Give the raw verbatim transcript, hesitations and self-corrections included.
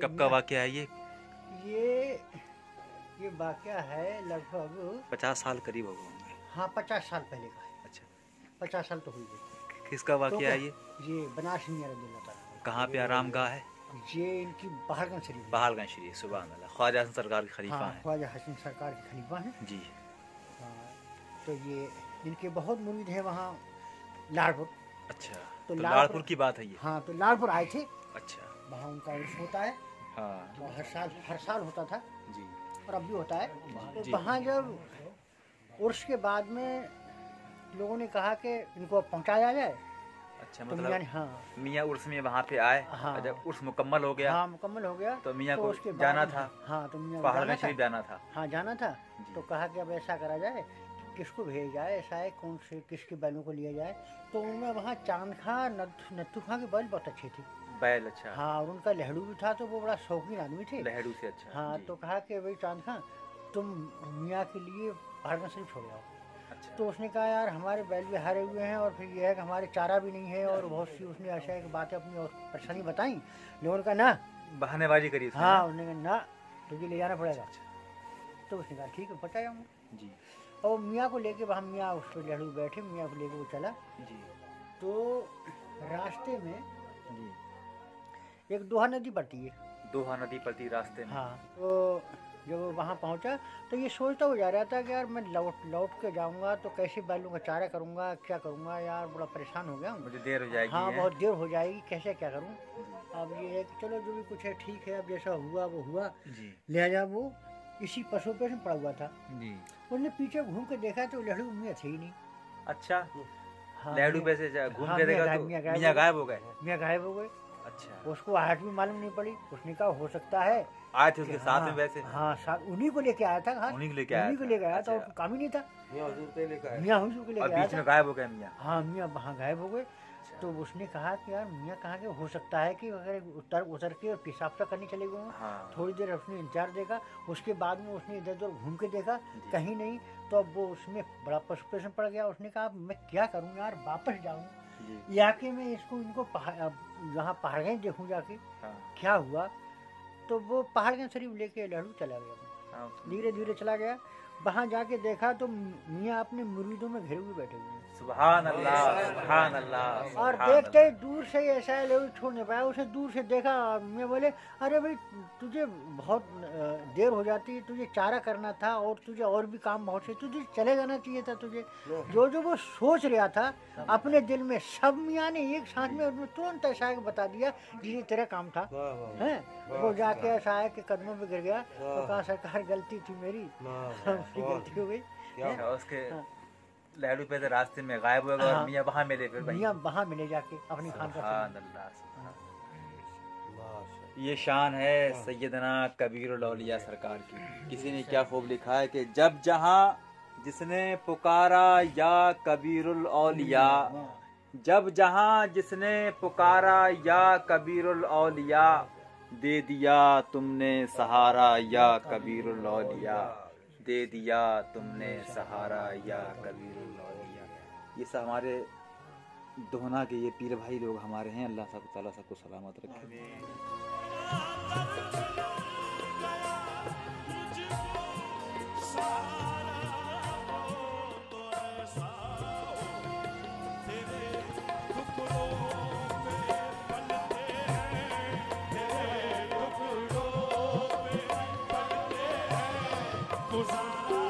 कब का वाकया है ये? ये ये वाकया है लगभग पचास साल करीब हो गए होंगे। हाँ पचास साल पहले का है। अच्छा, पचास साल तो हुई गई। किसका वाकया है ये? ये बनारस मियां रज़ियल्लाहु ताला। कहाँ पे आराम गाह है? ये इनकी बहारगंज शरीफ। बहारगंज शरीफ, सुभान अल्लाह। ख्वाजा हसन सरकार के खलीफा हाँ, हैं। ख्वाजा हसन सरकार के खलीफा हैं जी। हाँ, तो ये इनके बहुत मुरीद हैं वहाँ लाड़पुर। अच्छा, तो, तो लाड़पुर लाड़पुर की बात है ये? हाँ, तो लाड़पुर आए थे। अच्छा, वहाँ उनका उर्स होता है। हाँ तो हर साल हर साल होता था जी। और अब भी होता है। तो जी। वहाँ जब उर्स के बाद में लोगों ने कहा कि इनको अब पहुँचाया जाए। अच्छा, तो मियाँ ने मतलब हाँ मियाँ उर्स में वहाँ पे आए। हाँ। और जब उर्स मुकम्मल हो गया हाँ मुकम्मल हो गया तो मियाँ तो को उसके बाद जाना में- था, हाँ तो मियाँ को पहाड़गंज जाना था। शरीफ जाना था। हाँ जाना था। जी। तो कहा कि अब ऐसा करा जाए किसको भेजा जाए, ऐसा है कौन से किसके बैलों को लिया जाए। तो उनमें वहाँ चांद खां नत्थू खां के बैल बहुत अच्छे थे। बैल, अच्छा। हाँ और उनका लहड़ू भी था तो वो बड़ा शौकीन आदमी थे। लहड़ू से, अच्छा। हाँ जी। तो कहा कि भाई चांद खां तुम मियाँ के लिए पहाड़गंज शरीफ छोड़ जाओ। अच्छा। तो उसने कहा यार हमारे बैल भी हारे हुए हैं और फिर यह है कि हमारे चारा भी नहीं है और बहुत सी उसने ऐसा एक बातें अपनी और परेशानी बताई। लोगों का ना बहानेबाजी करी उसने। हाँ उसने कहा ना तुझे ले जाना पड़ेगा। तो उसने कहा ठीक है बता जाऊँगा। जी। और मियाँ को लेके वहाँ मियाँ उस पर लहड़ू बैठे, मियाँ को लेके वो चला। जी। तो रास्ते में जी। एक दोहा नदी पड़ती है। दोहा नदी पड़ती रास्ते में। हाँ तो जब वो वहाँ पहुँचा तो ये सोचता हो जा रहा था कि यार मैं लौट लौट के जाऊँगा तो कैसे बैलों का चारा करूँगा, क्या करूँगा, यार बड़ा परेशान हो गया हूँ। मुझे देर हो जाएगी। हाँ है? बहुत देर हो जाएगी, कैसे क्या करूँ। अब ये है कि चलो जो भी कुछ है ठीक है, अब जैसा हुआ वो हुआ। जी। लिहाजा वो इसी पशु पे पड़ा हुआ था। जी। उसने पीछे घूम के देखा तो लहड़ू मियाँ थे ही नहीं। अच्छा, हाँ, लहड़ू मियाँ- पे से जा- घूम हाँ, के मियाँ देखा गायब- तो मियाँ गायब मियाँ हो गए। गायब हो गए। मियाँ गायब हो गए। अच्छा, उसको आहट भी मालूम नहीं पड़ी। उसने कहा हो सकता है आए थे उसके कि साथ हाँ, में वैसे। हाँ साथ उन्हीं को लेके आया था। हाँ उन्हीं को लेके आया उन्हीं को था। लेके आया था और अच्छा। काम ही नहीं था। मियाँ हुजूर पे लेकर आए। मियाँ हुजूर को और लेके आया बीच था। में गायब हो गए मियाँ। हाँ मियाँ वहाँ गायब हो गए। तो उसने कहा कि यार मियाँ कहाँ के, हो सकता है कि अगर उतर उतर के और पेशाब सा करने चले गए हों। हाँ। थोड़ी देर उसने इंतजार देखा, उसके बाद में उसने इधर उधर घूम के देखा, जी। कहीं नहीं। तो अब वो उसमें बड़ा पशुपेशन पड़ गया। उसने कहा अब मैं क्या करूँ यार, वापस जाऊँ जी। जाके मैं इसको इनको पहाड़ यहाँ पहाड़गंज देखूँ जाके हाँ। क्या हुआ। तो वो पहाड़गंज शरीफ लेके लहड़ू चला गया। हाँ। धीरे धीरे चला गया। वहाँ जाके देखा तो मियाँ अपने मुरीदों में घिरे हुए बैठे हुए हैं। सुभान अल्लाह, सुभान अल्लाह। और सुभान देखते अल्लाह। ही दूर से ही ऐसा है लोग छोड़ नहीं पाया। उसे दूर से देखा और मैं बोले अरे भाई तुझे बहुत अ, देर हो जाती है, तुझे चारा करना था और तुझे और भी काम बहुत से, तुझे चले जाना चाहिए था तुझे। जो जो वो सोच रहा था अपने दिल में, सब मियाँ ने एक साथ में उसमें तुरंत ऐसा है कि बता दिया कि ये तेरा काम था। वाह, वाह, हैं वो जाके ऐसा है कि कदमों में गिर गया। तो वाह। कहा सरकार गलती थी मेरी, वाह, उसकी वाह। गलती हो गई। अच्छा, उसके हाँ। लहड़ू पे से रास्ते में गायब हो गए और हाँ। मियाँ वहाँ मिले फिर वहीं। मियाँ वहाँ मिले जाके अपनी खान सुभान का। अल्लाह, सुभान अल्लाह। माशाअल्लाह। ये शान है सैयदना कबीरुल औलिया सरकार की। किसी ने क्या खूब लिखा है कि जब जहाँ जिसने पुकारा या कबीरुल औलिया, जब जहाँ जिसने पुकारा या कबीरुल औलिया, दे दिया तुमने सहारा या कबीरुल औलिया, दे दिया तुमने सहारा या कबीरुल औलिया। ये सब हमारे दोहना के ये पीर भाई लोग हमारे हैं। अल्लाह सब ताला सबको सलामत रखे। गुजारा